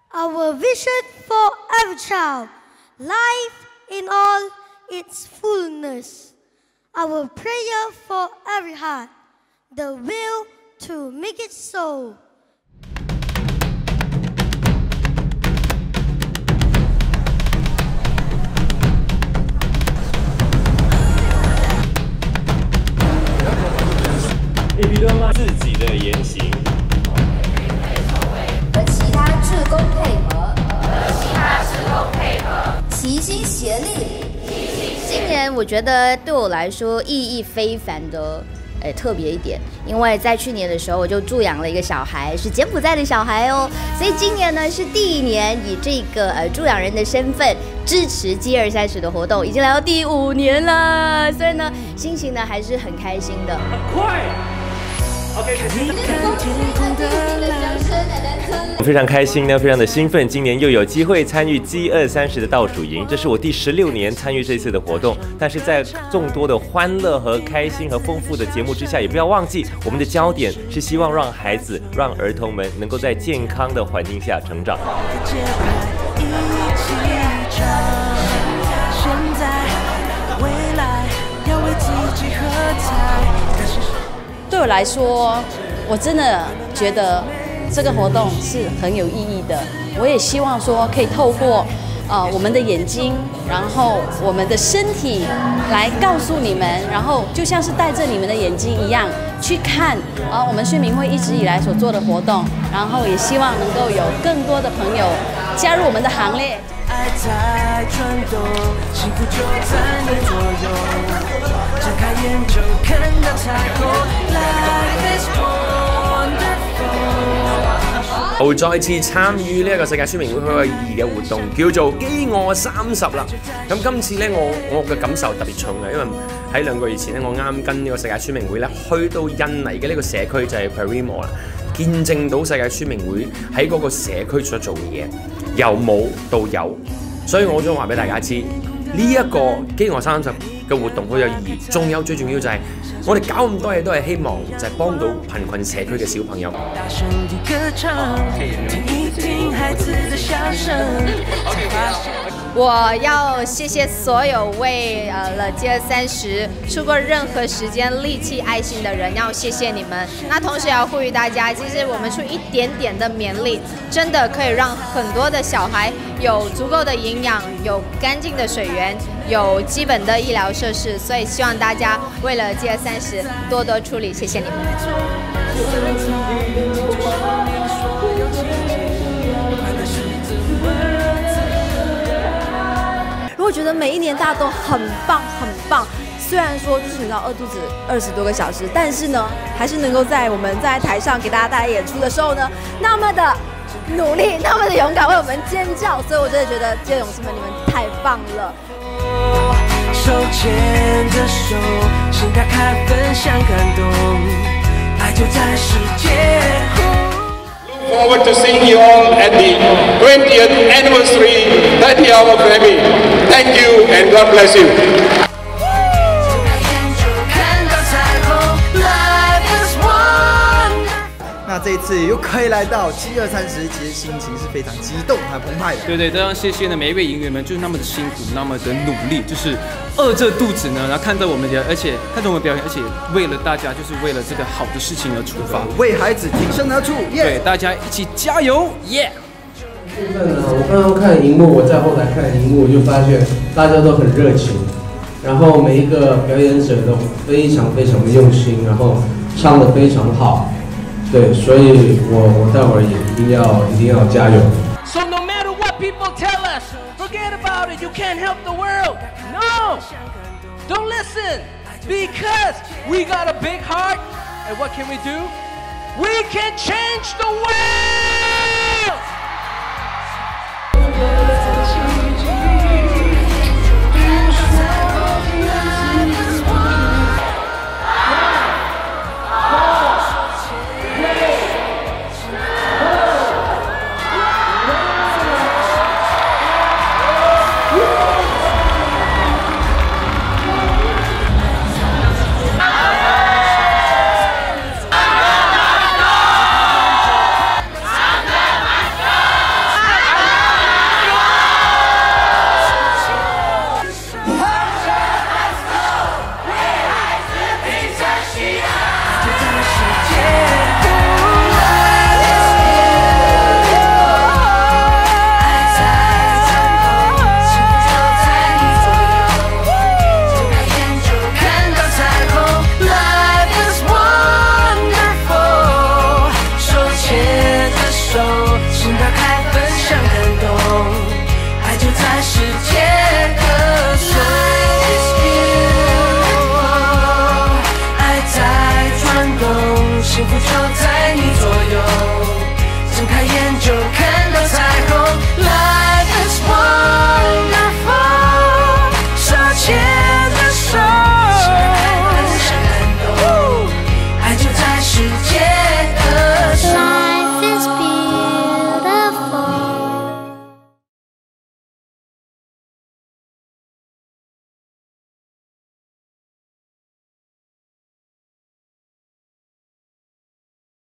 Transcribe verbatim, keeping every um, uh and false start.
Our vision for every child, life in all its fullness. Our prayer for every heart, the will to make it so. 自己的言行和其他志工配合，和其他志工配合，齐心协力。 今年我觉得对我来说意义非凡的。 呃，特别一点，因为在去年的时候我就助养了一个小孩，是柬埔寨的小孩哦，所以今年呢是第一年以这个呃助养人的身份支持饥饿三十的活动，已经来到第五年了，所以呢心情呢还是很开心的。很快 ，OK， 我非常开心呢，非常的兴奋，今年又有机会参与饥饿三十的倒数营，这是我第十六年参与这次的活动。但是在众多的欢乐和开心和丰富的节目之下，也不要忘记我们的焦点是希望让孩子、让儿童们能够在健康的环境下成长。 对我来说，我真的觉得。 这个活动是很有意义的，我也希望说可以透过，呃，我们的眼睛，然后我们的身体来告诉你们，然后就像是带着你们的眼睛一样去看，啊、呃，我们宣明会一直以来所做的活动，然后也希望能够有更多的朋友加入我们的行列。爱在转动，幸福就在你左右，睁开眼就看到彩虹。Life is wonderful。 我會再次參與呢一個世界宣明會好有意義嘅活動，叫做飢餓三十啦。咁今次咧，我我嘅感受特別重嘅，因為喺兩個月前咧，我啱跟呢個世界宣明會咧去到印尼嘅呢個社區就係 Parimo 啦，見證到世界宣明會喺嗰個社區所做嘅嘢，由冇到有，所以我想話俾大家知，呢、這、一個飢餓三十嘅活動好有意義，仲有最重要就係、是。 我哋搞咁多嘢都係希望就係幫到貧困社區嘅小朋友。 我要谢谢所有为呃了饥饿三十出过任何时间、力气、爱心的人，要谢谢你们。那同时也要呼吁大家，其实我们出一点点的勉力，真的可以让很多的小孩有足够的营养，有干净的水源，有基本的医疗设施。所以希望大家为了饥饿三十多多出力，谢谢你们。 我觉得每一年大家都很棒，很棒。虽然说就是你知道饿肚子二十多个小时，但是呢，还是能够在我们在台上给大家带来演出的时候呢，那么的努力，那么的勇敢，为我们尖叫。所以我真的觉得这些勇士们，你们太棒了。手牵着手，心打开，分享感动，爱就在世界。 Forward to seeing you all at the twentieth anniversary thirty hour Grammy. Thank you and God bless you. 那这一次又可以来到饥饿三十，其实心情是非常激动还澎湃的。 对对，非常谢谢呢每一位营员们，就是那么的辛苦，那么的努力，就是饿着肚子呢，然后看着我们的，而且看着我们表演，而且为了大家，就是为了这个好的事情而出发， 为孩子挺身而出，耶！ 对，大家一起加油，耶！ 部分呢，我刚刚看荧幕，我在后台看荧幕，就发现大家都很热情，然后每一个表演者都非常非常的用心，然后唱得非常好。 对，所以我我待会儿也一定要一定要加油。So no matter what people tell us, forget about it. You can't help the world. No, don't listen, because we got a big heart. And what can we do? We can change the world.